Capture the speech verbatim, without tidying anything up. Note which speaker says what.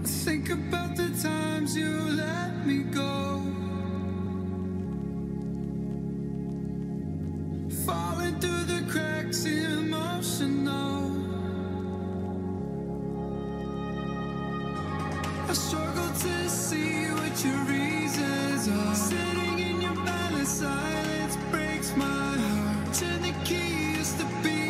Speaker 1: Think about the times you let me go, falling through the cracks, emotional. I struggle to see what your reasons are. Sitting in your balance, silence breaks my heart. Turn the key, used to be